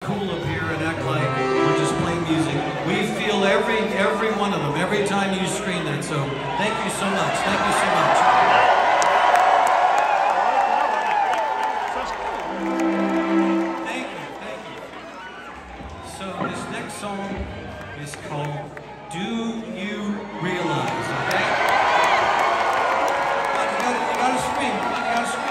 cool up here and act like we're just playing music. We feel every one of them every time you scream that. So thank you so much. Thank you so much. Thank you. Thank you. So this next song is called "Do You Realize?" Okay? You gotta scream. You gotta scream.